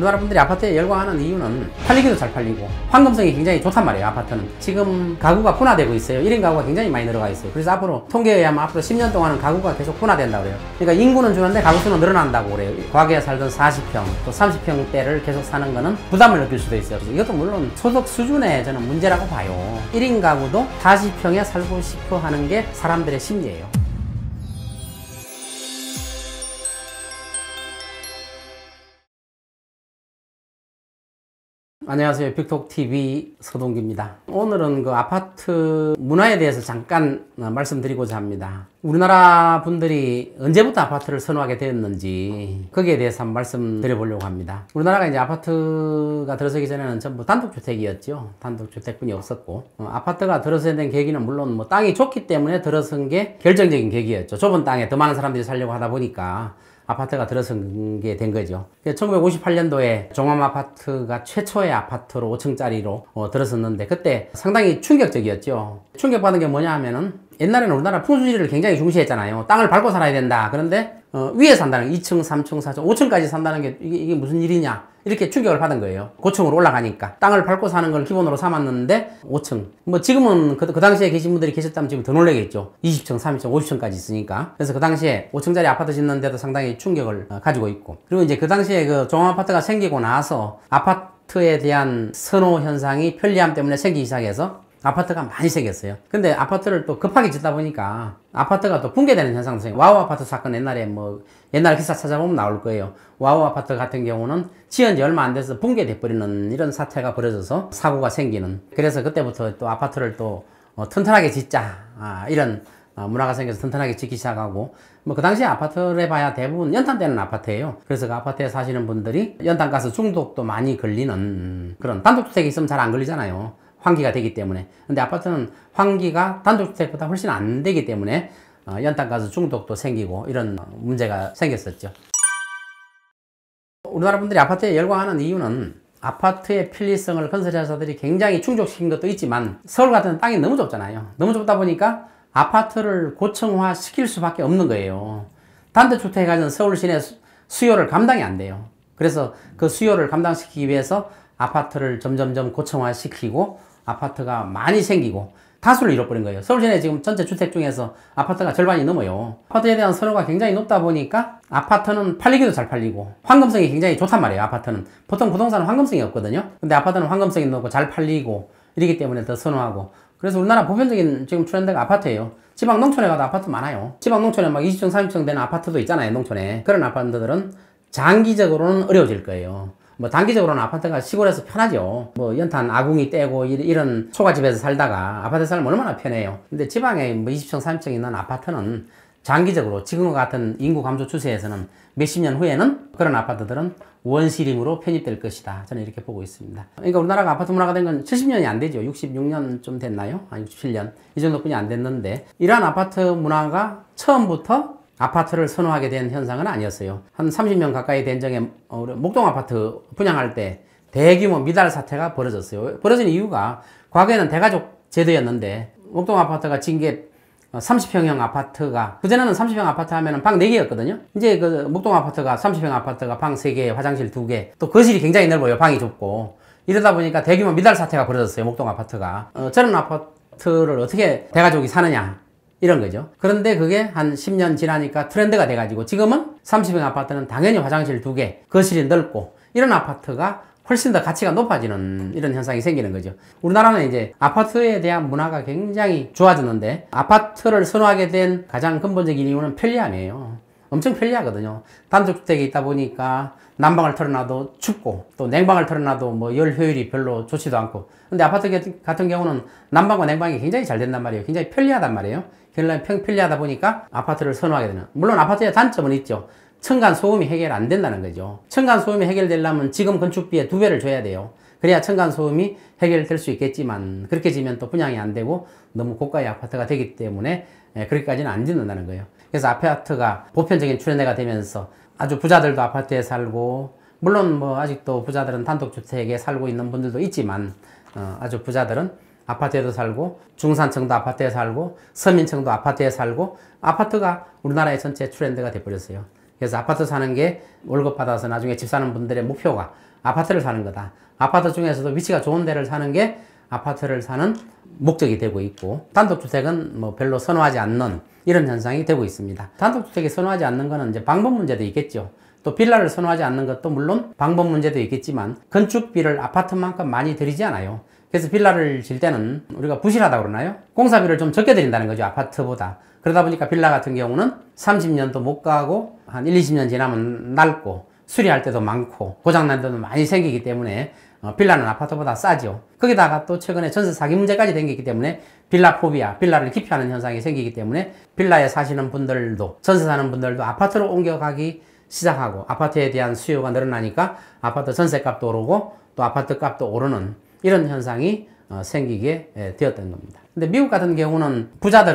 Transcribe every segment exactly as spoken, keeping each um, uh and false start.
우리나라 분들이 아파트에 열광하는 이유는 팔리기도 잘 팔리고 황금성이 굉장히 좋단 말이에요. 아파트는 지금 가구가 분화되고 있어요. 일 인 가구가 굉장히 많이 늘어가 있어요. 그래서 앞으로 통계에 의하면 앞으로 십 년 동안은 가구가 계속 분화된다고 그래요. 그러니까 인구는 주는데 가구 수는 늘어난다고 그래요. 과거에 살던 사십 평 또 삼십 평대를 계속 사는 거는 부담을 느낄 수도 있어요. 그래서 이것도 물론 소득 수준의 저는 문제라고 봐요. 일 인 가구도 사십 평에 살고 싶어 하는 게 사람들의 심리예요. 안녕하세요. 빅톡티비 서동기입니다. 오늘은 그 아파트 문화에 대해서 잠깐 말씀드리고자 합니다. 우리나라 분들이 언제부터 아파트를 선호하게 되었는지 거기에 대해서 한번 말씀드려보려고 합니다. 우리나라가 이제 아파트가 들어서기 전에는 전부 단독주택이었죠. 단독주택뿐이 없었고 어, 아파트가 들어서야 된 계기는 물론 뭐 땅이 좁기 때문에 들어선 게 결정적인 계기였죠. 좁은 땅에 더 많은 사람들이 살려고 하다 보니까 아파트가 들어선 게 된 거죠. 천구백오십팔 년도에 종합아파트가 최초의 아파트로 오 층짜리로 어, 들어섰는데 그때 상당히 충격적이었죠. 충격받은 게 뭐냐 하면은 옛날에는 우리나라 풍수지리를 굉장히 중시했잖아요. 땅을 밟고 살아야 된다. 그런데 어, 위에 산다는 게 이 층, 삼 층, 사 층, 오 층까지 산다는 게 이게, 이게 무슨 일이냐 이렇게 충격을 받은 거예요. 고층으로 올라가니까 땅을 밟고 사는 걸 기본으로 삼았는데 오 층 뭐 지금은 그, 그 당시에 계신 분들이 계셨다면 지금 더 놀라겠죠. 이십 층, 삼십 층, 오십 층까지 있으니까. 그래서 그 당시에 오 층짜리 아파트 짓는데도 상당히 충격을 어, 가지고 있고, 그리고 이제 그 당시에 그 종합아파트가 생기고 나서 아파트에 대한 선호 현상이 편리함 때문에 생기기 시작해서 아파트가 많이 생겼어요. 근데 아파트를 또 급하게 짓다 보니까 아파트가 또 붕괴되는 현상도 생겨요. 와우 아파트 사건 옛날에 뭐 옛날 기사 찾아보면 나올 거예요. 와우 아파트 같은 경우는 지은 지 얼마 안 돼서 붕괴돼 버리는 이런 사태가 벌어져서 사고가 생기는, 그래서 그때부터 또 아파트를 또 어, 튼튼하게 짓자 아, 이런 어, 문화가 생겨서 튼튼하게 짓기 시작하고, 뭐 그 당시에 아파트를 해봐야 대부분 연탄되는 아파트예요. 그래서 그 아파트에 사시는 분들이 연탄가스 중독도 많이 걸리는 그런, 단독주택이 있으면 잘 안 걸리잖아요. 환기가 되기 때문에. 근데 아파트는 환기가 단독주택보다 훨씬 안 되기 때문에 어, 연탄가스 중독도 생기고 이런 문제가 생겼었죠. 우리나라 분들이 아파트에 열광하는 이유는 아파트의 편리성을 건설회사들이 굉장히 충족시킨 것도 있지만 서울 같은 땅이 너무 좁잖아요. 너무 좁다 보니까 아파트를 고층화 시킬 수밖에 없는 거예요. 단독주택이 가진 서울 시내 수요를 감당이 안 돼요. 그래서 그 수요를 감당시키기 위해서 아파트를 점점점 고층화 시키고 아파트가 많이 생기고 다수를 잃어버린 거예요. 서울 시내 지금 전체 주택 중에서 아파트가 절반이 넘어요. 아파트에 대한 선호가 굉장히 높다 보니까 아파트는 팔리기도 잘 팔리고 황금성이 굉장히 좋단 말이에요. 아파트는 보통 부동산은 황금성이 없거든요. 근데 아파트는 황금성이 높고 잘 팔리고 이러기 때문에 더 선호하고, 그래서 우리나라 보편적인 지금 트렌드가 아파트예요. 지방 농촌에 가도 아파트 많아요. 지방 농촌에 막 이십 층, 삼십 층 되는 아파트도 있잖아요. 농촌에. 그런 아파트들은 장기적으로는 어려워질 거예요. 뭐 단기적으로는 아파트가 시골에서 편하죠. 뭐 연탄 아궁이 떼고 이런 초가집에서 살다가 아파트 살면 얼마나 편해요. 근데 지방에 뭐 이십 층, 삼십 층 있는 아파트는 장기적으로 지금과 같은 인구 감소 추세에서는 몇십 년 후에는 그런 아파트들은 원시림으로 편입될 것이다. 저는 이렇게 보고 있습니다. 그러니까 우리나라가 아파트 문화가 된 건 칠십 년이 안 되죠. 육십육 년 좀 됐나요? 아, 육십칠 년. 이 정도뿐이 안 됐는데 이러한 아파트 문화가 처음부터 아파트를 선호하게 된 현상은 아니었어요. 한 삼십 년 가까이 된 적에 목동 아파트 분양할 때 대규모 미달 사태가 벌어졌어요. 벌어진 이유가 과거에는 대가족 제도였는데 목동 아파트가 진 게 삼십 평형 아파트가, 그전에는 삼십 평 아파트 하면 방 네 개였거든요. 이제 그 목동 아파트가 삼십 평 아파트가 방 세 개, 화장실 두 개, 또 거실이 굉장히 넓어요. 방이 좁고. 이러다 보니까 대규모 미달 사태가 벌어졌어요. 목동 아파트가. 어, 저런 아파트를 어떻게 대가족이 사느냐 이런 거죠. 그런데 그게 한 십 년 지나니까 트렌드가 돼가지고 지금은 삼십 평 아파트는 당연히 화장실 두 개, 거실이 넓고 이런 아파트가 훨씬 더 가치가 높아지는 이런 현상이 생기는 거죠. 우리나라는 이제 아파트에 대한 문화가 굉장히 좋아졌는데 아파트를 선호하게 된 가장 근본적인 이유는 편리함이에요. 엄청 편리하거든요. 단독주택에 있다 보니까 난방을 틀어놔도 춥고 또 냉방을 틀어놔도 뭐 열 효율이 별로 좋지도 않고, 근데 아파트 같은 경우는 난방과 냉방이 굉장히 잘 된단 말이에요. 굉장히 편리하단 말이에요. 편리하다 보니까 아파트를 선호하게 되는, 물론 아파트의 단점은 있죠. 층간 소음이 해결 안 된다는 거죠. 층간 소음이 해결되려면 지금 건축비의 두 배를 줘야 돼요. 그래야 층간 소음이 해결될 수 있겠지만 그렇게 지면 또 분양이 안 되고 너무 고가의 아파트가 되기 때문에 그렇게까지는 안 짓는다는 거예요. 그래서 아파트가 보편적인 트렌드가 되면서 아주 부자들도 아파트에 살고, 물론 뭐 아직도 부자들은 단독주택에 살고 있는 분들도 있지만 어, 아주 부자들은 아파트에도 살고 중산층도 아파트에 살고 서민층도 아파트에 살고 아파트가 우리나라의 전체 트렌드가 돼버렸어요. 그래서 아파트 사는 게 월급 받아서 나중에 집 사는 분들의 목표가 아파트를 사는 거다. 아파트 중에서도 위치가 좋은 데를 사는 게 아파트를 사는 목적이 되고 있고, 단독주택은 뭐 별로 선호하지 않는 이런 현상이 되고 있습니다. 단독주택이 선호하지 않는 거는 이제 방법 문제도 있겠죠. 또 빌라를 선호하지 않는 것도 물론 방법 문제도 있겠지만 건축비를 아파트만큼 많이 들이지 않아요. 그래서 빌라를 질 때는 우리가 부실하다고 그러나요? 공사비를 좀 적게 들인다는 거죠, 아파트보다. 그러다 보니까 빌라 같은 경우는 삼십 년도 못 가고 한 일, 이십 년 지나면 낡고 수리할 때도 많고 고장난 데도 많이 생기기 때문에 어, 빌라는 아파트보다 싸죠. 거기다가 또 최근에 전세 사기 문제까지 생기기 때문에 빌라 포비아, 빌라를 기피하는 현상이 생기기 때문에 빌라에 사시는 분들도, 전세 사는 분들도 아파트로 옮겨가기 시작하고, 아파트에 대한 수요가 늘어나니까 아파트 전세값도 오르고 또 아파트 값도 오르는 이런 현상이 어, 생기게 예, 되었던 겁니다. 근데 미국 같은 경우는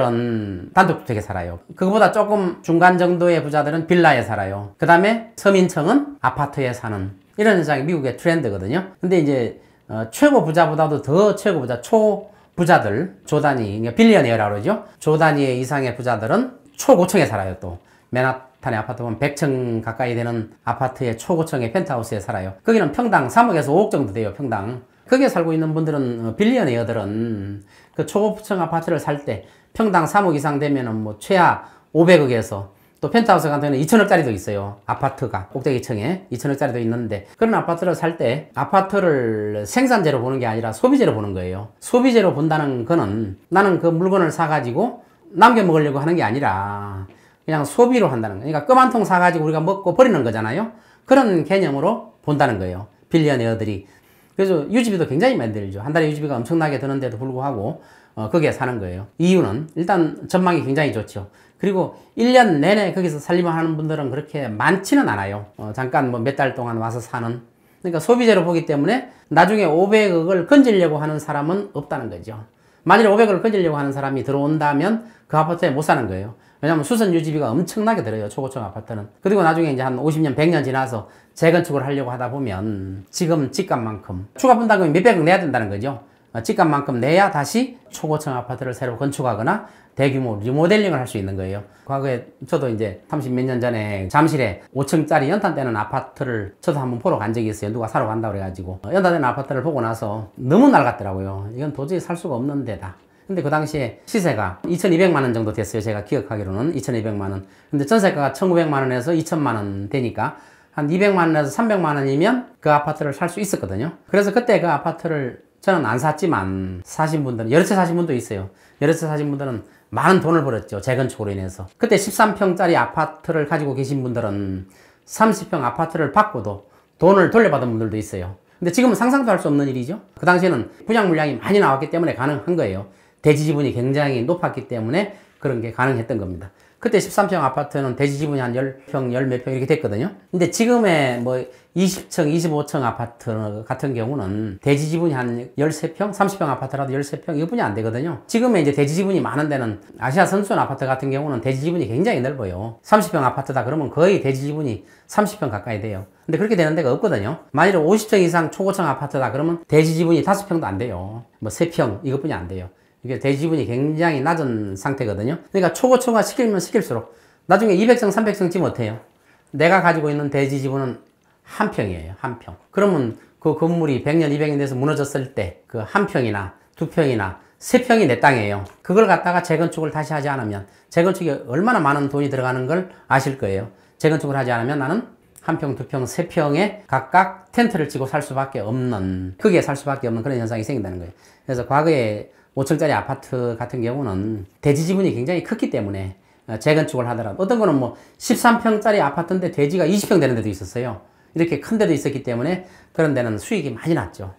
부자들은 단독주택에 살아요. 그거보다 조금 중간 정도의 부자들은 빌라에 살아요. 그 다음에 서민층은 아파트에 사는 이런 현상이 미국의 트렌드거든요. 근데 이제 어, 최고 부자보다도 더 최고 부자, 초 부자들, 조단위, 그러니까 빌리언웨어라고 그러죠. 조단위 이상의 부자들은 초고층에 살아요. 또 맨하탄의 아파트 보면 백 층 가까이 되는 아파트의 초고층의 펜트하우스에 살아요. 거기는 평당 삼억에서 오억 정도 돼요, 평당. 거기에 살고 있는 분들은, 빌리언웨어들은 그 초고층 아파트를 살 때 평당 삼억 이상 되면은 뭐 최하 오백억에서 또 펜트하우스 같은 경우는 이천억짜리도 있어요. 아파트가 꼭대기층에 이천억짜리도 있는데, 그런 아파트를 살 때 아파트를 생산재로 보는 게 아니라 소비재로 보는 거예요. 소비재로 본다는 거는 나는 그 물건을 사가지고 남겨 먹으려고 하는 게 아니라 그냥 소비로 한다는 거예요. 그러니까 껌 한 통 사가지고 우리가 먹고 버리는 거잖아요. 그런 개념으로 본다는 거예요, 빌리언웨어들이. 그래서 유지비도 굉장히 많이 들죠. 한 달에 유지비가 엄청나게 드는데도 불구하고 어, 거기에 사는 거예요. 이유는 일단 전망이 굉장히 좋죠. 그리고 일 년 내내 거기서 살림을 하는 분들은 그렇게 많지는 않아요. 어, 잠깐 뭐 몇 달 동안 와서 사는. 그러니까 소비재로 보기 때문에 나중에 오백억을 건지려고 하는 사람은 없다는 거죠. 만일에 오백억을 건지려고 하는 사람이 들어온다면 그 아파트에 못 사는 거예요. 왜냐하면 수선 유지비가 엄청나게 들어요, 초고층 아파트는. 그리고 나중에 이제 한 오십 년, 백 년 지나서 재건축을 하려고 하다 보면 지금 집값만큼 추가 분담금이 몇백억 내야 된다는 거죠. 집값만큼 내야 다시 초고층 아파트를 새로 건축하거나 대규모 리모델링을 할 수 있는 거예요. 과거에 저도 이제 삼십 몇 년 전에 잠실에 오 층짜리 연탄되는 아파트를 저도 한번 보러 간 적이 있어요. 누가 사러 간다고 그래가지고 연탄되는 아파트를 보고 나서 너무 낡았더라고요. 이건 도저히 살 수가 없는 데다. 근데 그 당시에 시세가 이천이백만 원 정도 됐어요. 제가 기억하기로는 이천이백만 원. 근데 전세가가 천구백만 원에서 이천만 원 되니까 한 이백만 원에서 삼백만 원이면 그 아파트를 살 수 있었거든요. 그래서 그때 그 아파트를 저는 안 샀지만 사신 분들은, 여러 채 사신 분도 있어요. 여러 채 사신 분들은 많은 돈을 벌었죠, 재건축으로 인해서. 그때 십삼 평짜리 아파트를 가지고 계신 분들은 삼십 평 아파트를 받고도 돈을 돌려받은 분들도 있어요. 근데 지금은 상상도 할 수 없는 일이죠. 그 당시에는 분양 물량이 많이 나왔기 때문에 가능한 거예요. 대지 지분이 굉장히 높았기 때문에 그런 게 가능했던 겁니다. 그때 십삼 평 아파트는 대지 지분이 한 십 평, 십 몇 평 이렇게 됐거든요. 근데 지금의 뭐 이십 층, 이십오 층 아파트 같은 경우는 대지 지분이 한 십삼 평, 삼십 평 아파트라도 십삼 평 이거뿐이 안 되거든요. 지금의 이제 대지 지분이 많은 데는 아시아 선수촌 아파트 같은 경우는 대지 지분이 굉장히 넓어요. 삼십 평 아파트다 그러면 거의 대지 지분이 삼십 평 가까이 돼요. 근데 그렇게 되는 데가 없거든요. 만일에 오십 층 이상 초고층 아파트다 그러면 대지 지분이 다섯 평도 안 돼요. 뭐 세 평 이것뿐이 안 돼요. 이게 대지 지분이 굉장히 낮은 상태거든요. 그러니까 초고층화 시키면 시킬수록 나중에 이백 층, 삼백 층 지면 어때요? 내가 가지고 있는 대지 지분은 한 평이에요. 한 평. 그러면 그 건물이 백 년, 이백 년 돼서 무너졌을 때 그 한 평이나 두 평이나 세 평이 내 땅이에요. 그걸 갖다가 재건축을 다시 하지 않으면, 재건축에 얼마나 많은 돈이 들어가는 걸 아실 거예요. 재건축을 하지 않으면 나는 한 평, 두 평, 세 평에 각각 텐트를 치고 살 수밖에 없는, 크게 살 수밖에 없는 그런 현상이 생긴다는 거예요. 그래서 과거에 오 층짜리 아파트 같은 경우는 대지 지분이 굉장히 컸기 때문에 재건축을 하더라도, 어떤 거는 뭐 십삼 평짜리 아파트인데 대지가 이십 평 되는 데도 있었어요. 이렇게 큰 데도 있었기 때문에 그런 데는 수익이 많이 났죠.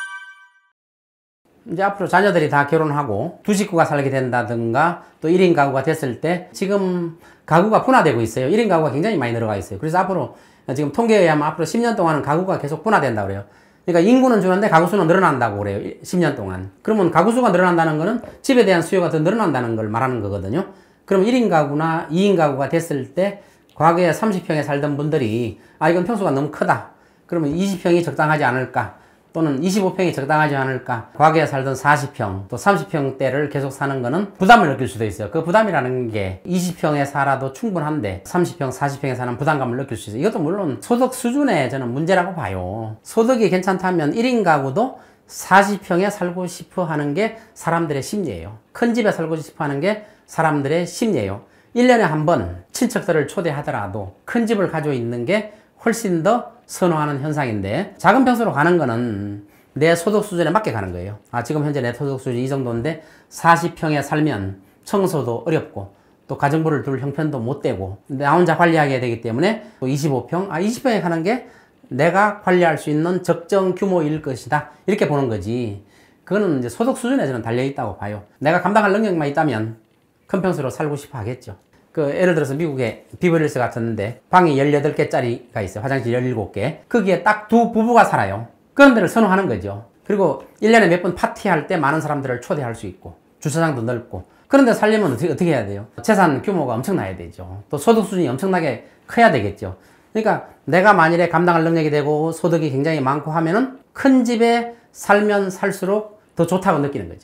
이제 앞으로 자녀들이 다 결혼하고 두 식구가 살게 된다든가 또 일 인 가구가 됐을 때, 지금 가구가 분화되고 있어요. 일 인 가구가 굉장히 많이 늘어가 있어요. 그래서 앞으로 지금 통계에 의하면 앞으로 십 년 동안은 가구가 계속 분화된다고 그래요. 그러니까 인구는 줄었는데 가구 수는 늘어난다고 그래요. 십 년 동안. 그러면 가구 수가 늘어난다는 거는 집에 대한 수요가 더 늘어난다는 걸 말하는 거거든요. 그럼 일 인 가구나 이 인 가구가 됐을 때 과거에 삼십 평에 살던 분들이 아 이건 평수가 너무 크다. 그러면 이십 평이 적당하지 않을까. 또는 이십오 평이 적당하지 않을까? 과거에 살던 사십 평, 또 삼십 평대를 계속 사는 거는 부담을 느낄 수도 있어요. 그 부담이라는 게 이십 평에 살아도 충분한데 삼십 평, 사십 평에 사는 부담감을 느낄 수 있어요. 이것도 물론 소득 수준에 저는 문제라고 봐요. 소득이 괜찮다면 일 인 가구도 사십 평에 살고 싶어 하는 게 사람들의 심리예요. 큰 집에 살고 싶어 하는 게 사람들의 심리예요. 일 년에 한 번 친척들을 초대하더라도 큰 집을 가지고 있는 게 훨씬 더 선호하는 현상인데, 작은 평수로 가는 거는 내 소득 수준에 맞게 가는 거예요. 아, 지금 현재 내 소득 수준이 이 정도인데 사십 평에 살면 청소도 어렵고 또 가정부를 둘 형편도 못 되고 나 혼자 관리하게 되기 때문에 또 이십오 평, 아 이십 평에 가는 게 내가 관리할 수 있는 적정 규모일 것이다, 이렇게 보는 거지. 그거는 이제 소득 수준에 저는 달려있다고 봐요. 내가 감당할 능력만 있다면 큰 평수로 살고 싶어 하겠죠. 그 예를 들어서 미국의 비버리힐스 같은데 방이 열여덟 개짜리가 있어요. 화장실 열일곱 개. 거기에 딱 두 부부가 살아요. 그런 데를 선호하는 거죠. 그리고 일 년에 몇 번 파티할 때 많은 사람들을 초대할 수 있고 주차장도 넓고, 그런 데 살려면 어떻게, 어떻게 해야 돼요? 재산 규모가 엄청나야 되죠. 또 소득 수준이 엄청나게 커야 되겠죠. 그러니까 내가 만일에 감당할 능력이 되고 소득이 굉장히 많고 하면은 큰 집에 살면 살수록 더 좋다고 느끼는 거죠.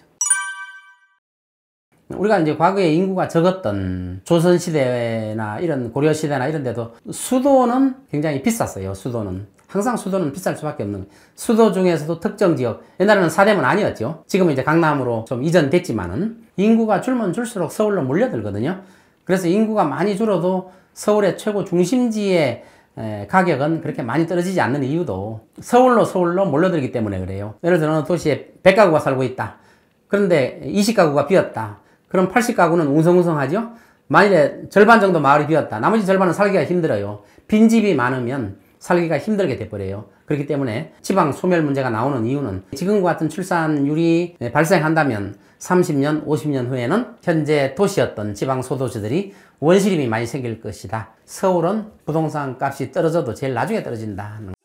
우리가 이제 과거에 인구가 적었던 조선시대나 이런 고려시대나 이런 데도 수도는 굉장히 비쌌어요. 수도는. 항상 수도는 비쌀 수밖에 없는 거예요. 수도 중에서도 특정 지역, 옛날에는 사대문 아니었죠. 지금은 이제 강남으로 좀 이전됐지만은 인구가 줄면 줄수록 서울로 몰려들거든요. 그래서 인구가 많이 줄어도 서울의 최고 중심지의 가격은 그렇게 많이 떨어지지 않는 이유도 서울로 서울로 몰려들기 때문에 그래요. 예를 들어 어느 도시에 백 가구가 살고 있다. 그런데 이십 가구가 비었다. 그럼 팔십 가구는 웅성웅성하죠? 만일에 절반 정도 마을이 비었다. 나머지 절반은 살기가 힘들어요. 빈집이 많으면 살기가 힘들게 돼버려요. 그렇기 때문에 지방 소멸 문제가 나오는 이유는 지금과 같은 출산율이 발생한다면 삼십 년, 오십 년 후에는 현재 도시였던 지방 소도시들이 원시림이 많이 생길 것이다. 서울은 부동산 값이 떨어져도 제일 나중에 떨어진다.